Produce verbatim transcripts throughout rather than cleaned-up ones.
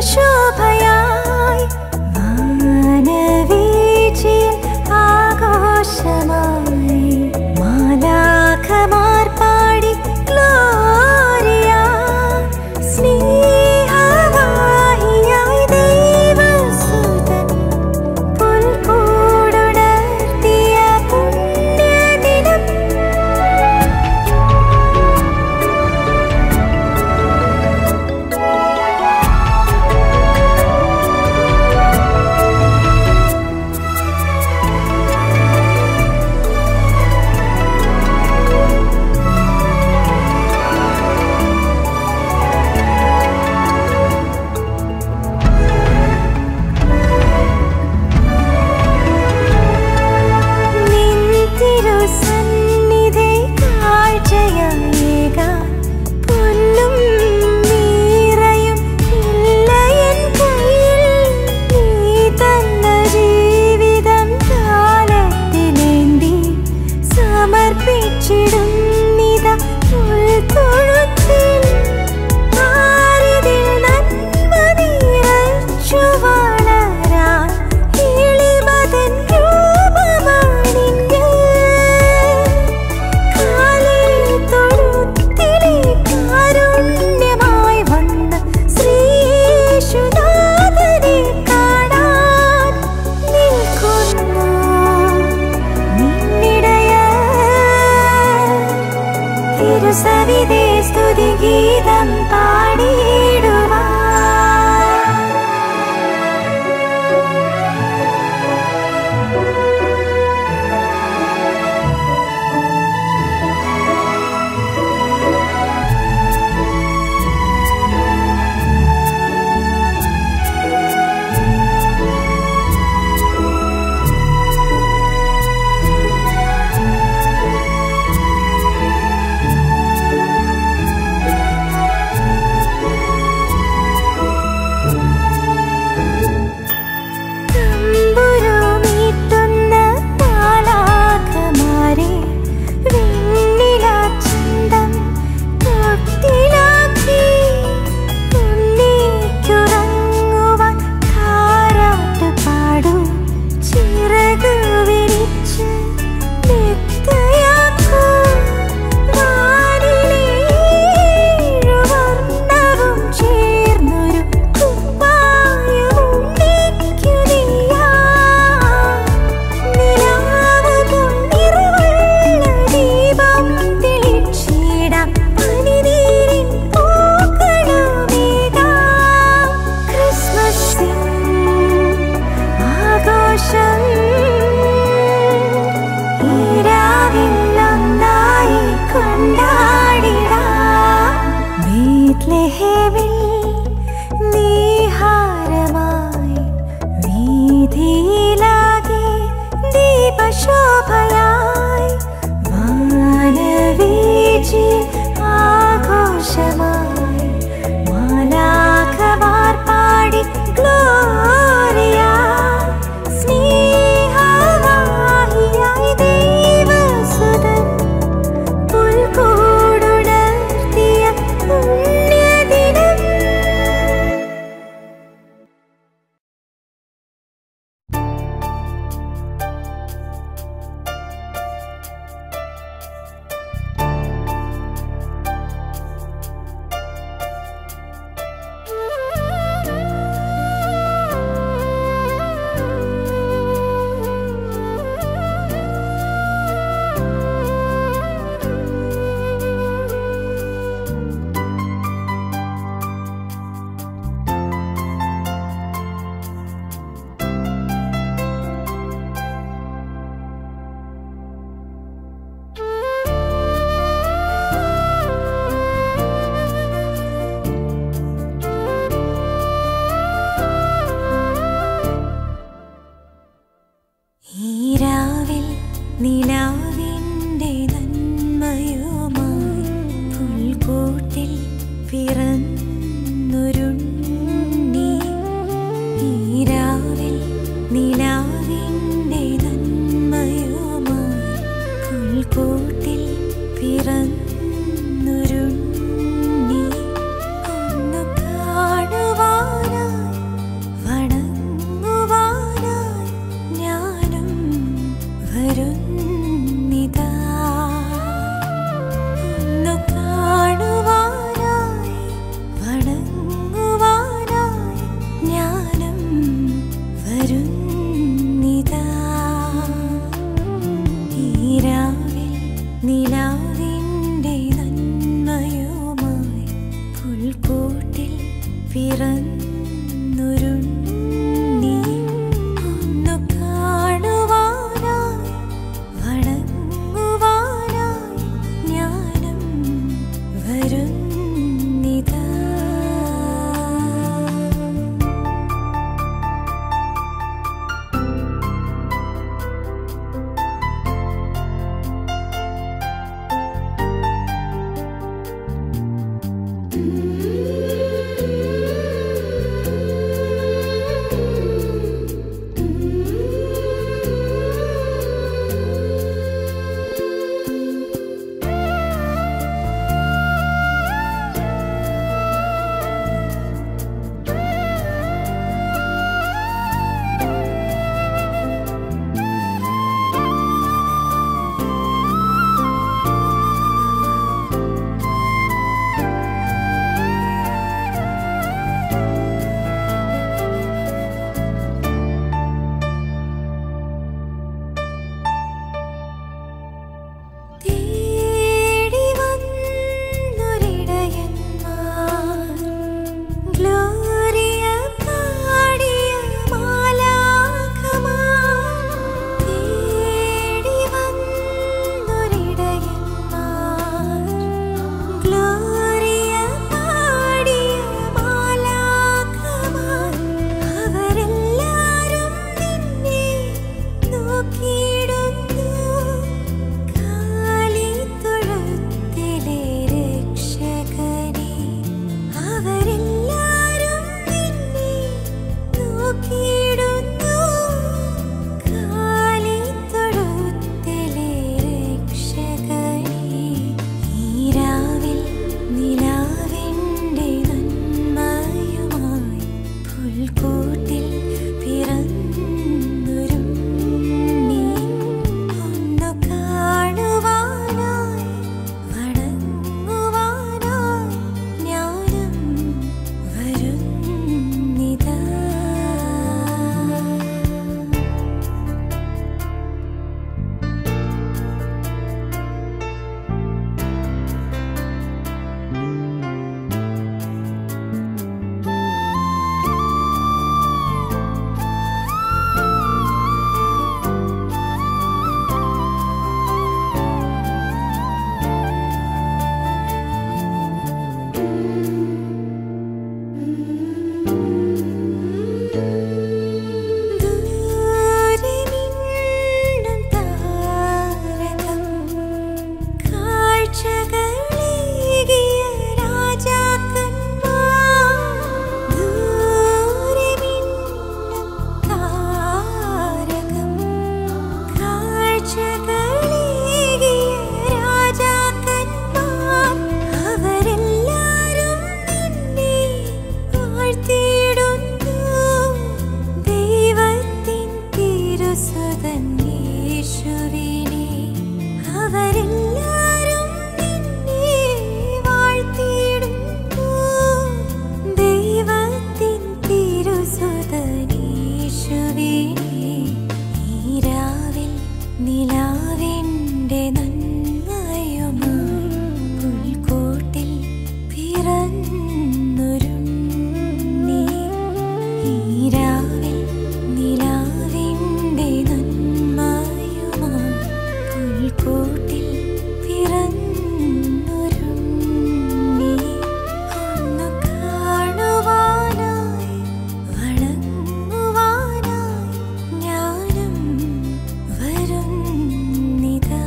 ദീപശോഭയായി മാനവീചിയിൽ ആഘോഷമായി മാലാഖമാർ പാടി ഗ്ലോറിയ. സ്നേഹവാഹിയായി ദൈവസുതൻ പുൽക്കൂടുണർത്തിയ പുണ്യദിനം. സവിതേ സ്തുതിഗീതം പാടിയിടുവാൻ. ദീപശോഭയായി മാനവീചിയിൽ ആഘോഷമായി മാലാഖമാർ പാടി ഗ്ലോറിയ. സ്നേഹവാഹിയായി ദൈവസുതൻ പുൽക്കൂടുണർത്തിയ പുണ്യദിനം. നിലാവിൻ്റെ നന്മയുമായി പുൽക്കൂട്ടിൽ പിറന്നൊരുണ്ണി. ഈരാവിൽ നിലാവിൻ്റെ നന്മയുമായി പുൽക്കൂട്ടിൽ പിറന്നൊരുണ്ണി. ഒന്ന് കാണുവാനായി പിറന്നൊരുണ്ണി ഒന്നു കാണുവാനായി വണങ്ങുവാനായി ഞാനും വരുന്നിതാ.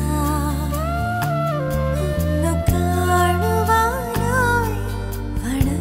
വണ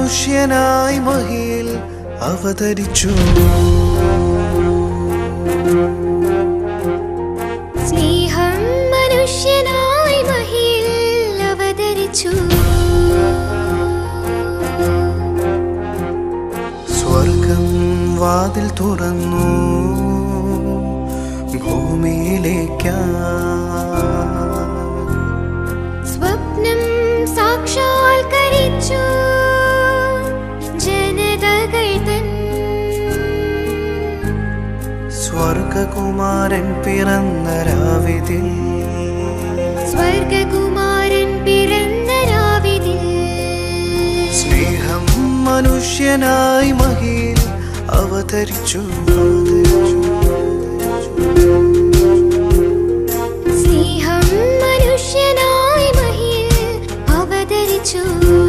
മനുഷ്യനായി മഹിയിൽ അവതരിച്ചു. സ്നേഹം മനുഷ്യനായി മഹിയിൽ അവതരിച്ചു. സ്വർഗം വാതിൽ തുറന്നു ഭൂമിയിലേക്കാ. സ്വപ്നം സാക്ഷാത്കരിച്ചു ജനതകൾ തൻ. സ്വർഗകുമാരൻ പിറന്ന രാവിതിൽ, സ്വർഗകുമാരൻ പിറന്ന രാവിതിൽ. സ്നേഹം മനുഷ്യനായി മഹിയിൽ അവതരിച്ചു. സ്നേഹം മനുഷ്യനായി മഹിയിൽ അവതരിച്ചു.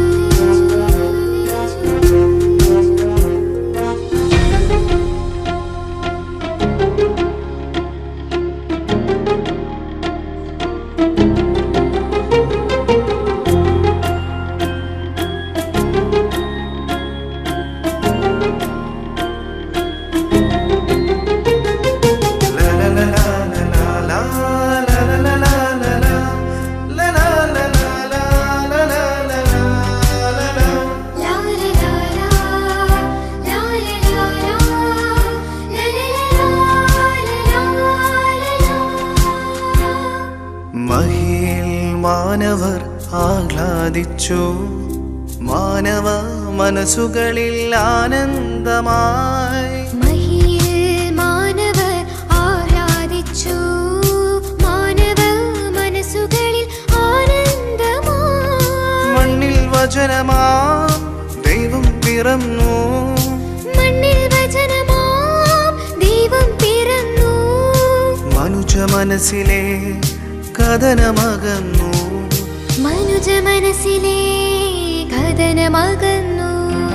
മഹിയിൽ മാനവർ ആഹ്ലാദിച്ചു, മാനവ മനസ്സുകളിൽ ആനന്ദമായി. മഹിയിൽ മാനവർ ആഹ്ലാദിച്ചു, മാനവ മനസ്സുകളിൽ ആനന്ദമായി. മണ്ണിൽ വചനമാം ദൈവം പിറന്നു, മണ്ണിൽ വചനമാം ദൈവം പിറന്നു. മനുജ മനസ്സിലെ കഥനമകന്നു, മനുജ മനസ്സിലെ കഥനമകന്നു.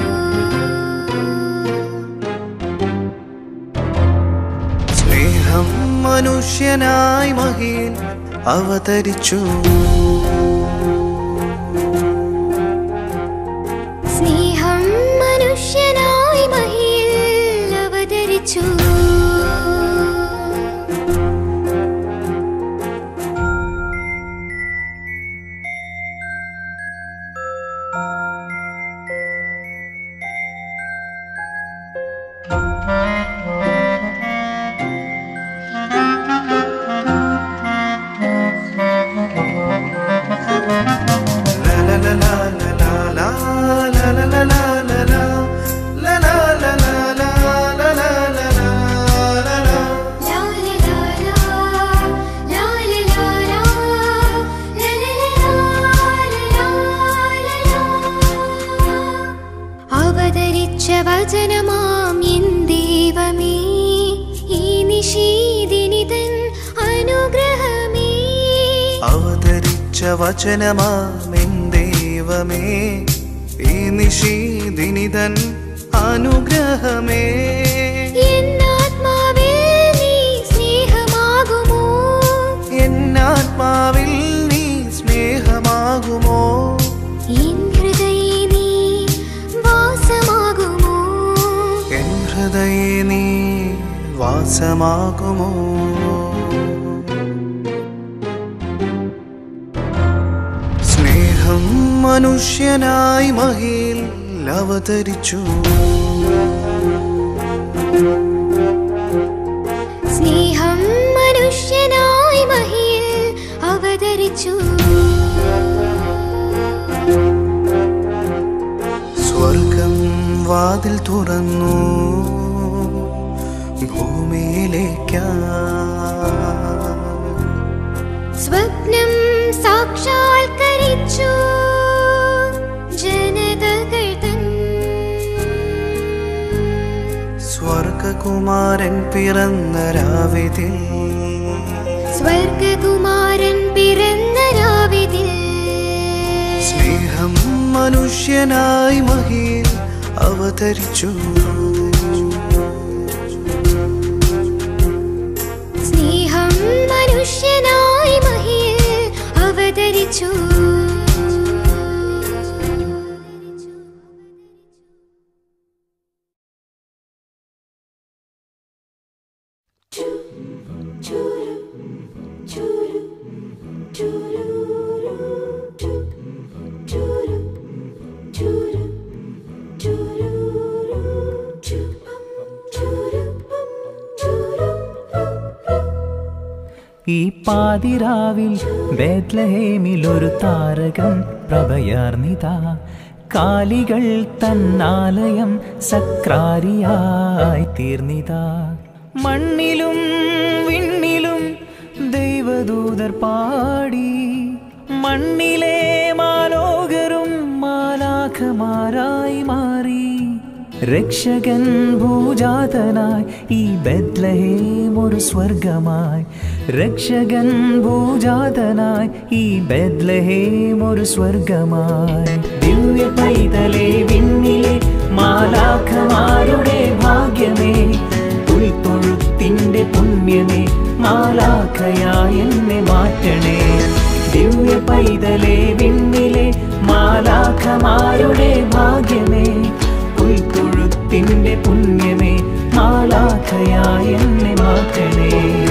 സ്നേഹം മനുഷ്യനായി മഹിയിൽ അവതരിച്ചു. സ്നേഹം മനുഷ്യനായി മഹിയിൽ അവതരിച്ചു. അവതരിച്ച വചനമാം എൻ ദൈവമേ, ഈ നിശീദിനിതൻ അനുഗ്രഹമേ. അവതരിച്ച വചനമാം എൻ ദൈവമേ, ഈ നിശീദിനിതൻ അനുഗ്രഹമേ. എന്നാത്മാവിൽ നീ സ്നേഹമാകുമോ, എന്നാത്മാവിൽ നീ സ്നേഹമാകുമോ. എൻ ഹൃദയേ നീ വാസമാകുമോ, എൻ ഹൃദയേ നീ വാസമാകുമോ. സ്നേഹം മനുഷ്യനായി മഹിയിൽ അവതരിച്ചു. സ്നേഹം മനുഷ്യനായി മഹിയിൽ അവതരിച്ചു. സ്വർഗം വാതിൽ തുറന്നു ഭൂമിയിലേക്കാ. സ്വപ്നം സാക്ഷാത്കരിച്ചു ജനതകൾ തൻ. സ്വർഗകുമാരൻ പിറന്ന രാവിതിൽ, സ്വർഗകുമാരൻ പിറന്ന രാവിതിൽ. സ്നേഹം മനുഷ്യനായി മഹിയിൽ അവതരിച്ചു. സ്നേഹം മനുഷ്യനായി മഹിയിൽ അവതരിച്ചു. ഈ പാതിരാവിൽ ബേത്ലഹേമിൽ ഒരു താരകം പ്രഭയാർന്നിതാ. കാലികൾ തന്നാലയം സക്രാരിയായി തീർന്നിതാ. മണ്ണിലും വിണ്ണിലും ദൈവദൂതർ പാടി, മണ്ണിലെ മാലോകരും മാലാഖമാരായി മാറി. രക്ഷകൻ ഭൂജാതനായി ഈ ബേത്ലഹേം ഒരു സ്വർഗമായി. രക്ഷകൻ ഭൂജാതനായി ഈ ബേത്ലഹേം ഒരു സ്വർഗമായി. ദിവ്യ പൈതലേ വിണ്ണിലെ മാലാഖമാരുടെ ഭാഗ്യമേ, ഉൾത്തൊഴുത്തിന്റെ പുണ്യമേ, മാലാഖയായി എന്നെ മാറ്റണേ. ദിവ്യ പൈതലേ വിണ്ണിലെ മാലാഖമാരുടെ ഭാഗ്യമേ, ഉൾത്തൊഴുത്തിന്റെ പുണ്യമേ, മാലാഖയായി എന്നെ മാറ്റണേ.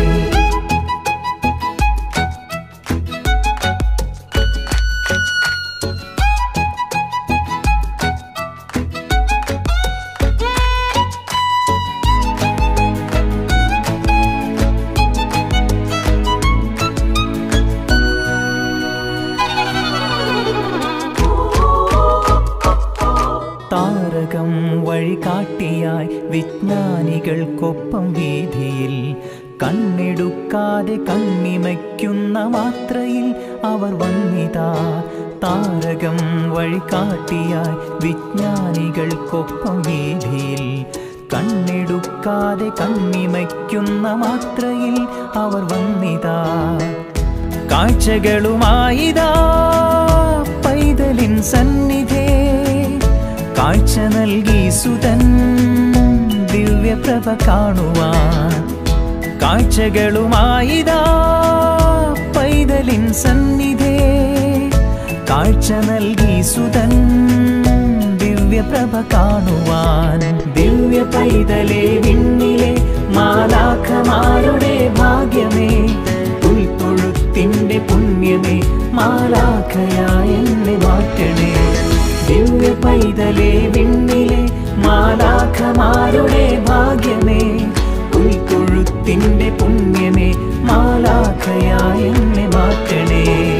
താരകം വഴികാട്ടിയായി വിജ്ഞാനികൾക്കൊപ്പം വീതിയിൽ, കണ്ണെടുക്കാതെ കണ്ണിമയ്ക്കുന്ന മാത്രയിൽ അവർ വന്നിതാ. താരകം വഴികാട്ടിയായി വിജ്ഞാനികൾക്കൊപ്പം വീതിയിൽ, കണ്ണെടുക്കാതെ കണ്ണിമയ്ക്കുന്ന മാത്രയിൽ അവർ വന്നിതാ. കാഴ്ചകളുമായിതാ പൈതലിൻ സന്നിധേ, കാഴ്ച നൽകി സുതൻ ദിവ്യപ്രഭ കാണുവാൻ. കാഴ്ചകളുമായിതാ പൈതലിൻ സന്നിധേ, കാഴ്ച നൽകി സുതൻ ദിവ്യപ്രഭ കാണുവാൻ. ദിവ്യ പൈതലേ വിണ്ണിലെ മാലാഖമാരുടെ ഭാഗ്യമേ, ഉൾത്തൊഴുത്തിന്റെ പുണ്യമേ, മാലാഖയായി എന്നെ മാറ്റണേ. ദിവ്യ പൈതലേ വിണ്ണിലെ മാലാഖമാരുടെ ഭാഗ്യമേ, ഉൾത്തൊഴുത്തിന്റെ പുണ്യമേ, മാലാഖയായി എന്നെ മാറ്റണേ.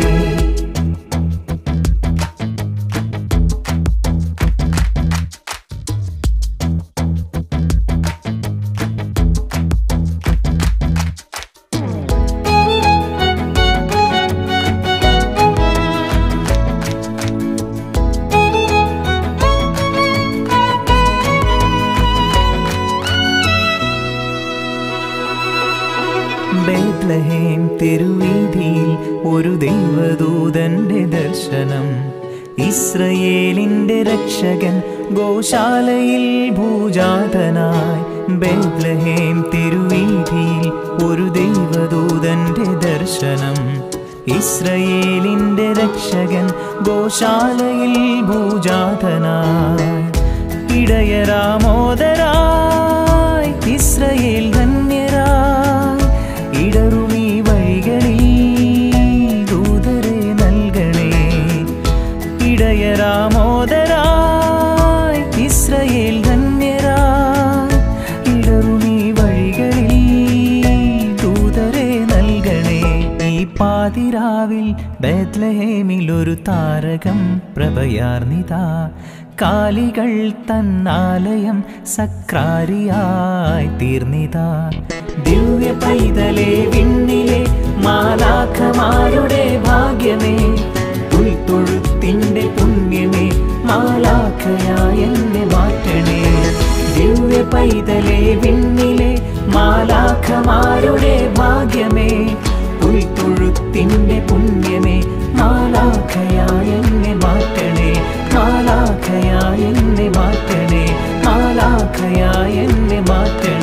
ബേത്ലഹേം തെരുവീഥിയിൽ ഒരു ദൈവദൂതന്റെ ദർശനം. ഇസ്രയേലിന്റെ രക്ഷകൻ ഗോശാലയിൽ ഭൂജാതനായി. ബേത്ലഹേം തെരുവീഥിയിൽ ഒരു ദൈവദൂതന്റെ ദർശനം. ഇസ്രയേലിന്റെ രക്ഷകൻ ഗോശാലയിൽ ഭൂജാതനായി. ഇടയരാമോദരായി ഇസ്രയേൽ ധന്യരായി, ഇടറുമീ വഴികളിൽ ദൂതരെ നൽകണേ. ഇടയരാമോദരായി ഇസ്രയേൽ ധന്യരായി, ഇടറുമീ വഴികളിൽ ദൂതരെ നൽകണേ. ഈ പാതിരാവിൽ ബേത്ലഹേമിൽ ഒരു താരകം പ്രഭയാർന്നിതാ. കാലികൾ തന്നാലയം സക്രാരിയായി തീർന്നിതാ. ദിവ്യ പൈതലേ വിണ്ണിലെ മാലാഖമാരുടെ ഭാഗ്യമേ, ഉൾത്തൊഴുത്തിന്റെ പുണ്യമേ, മാലാഖയായി എന്നെ മാറ്റണേ. ദിവ്യ പൈതലേ വിണ്ണിലെ മാലാഖമാരുടെ ഭാഗ്യമേ, ഉൾത്തൊഴുത്തിന്റെ പുണ്യമേ, മാലാഖയായി എന്നെ മാറ്റണേ. മാലാഖയായി എന്നെ മാറ്റണേ. മാലാഖയായി എന്നെ മാറ്റണേ.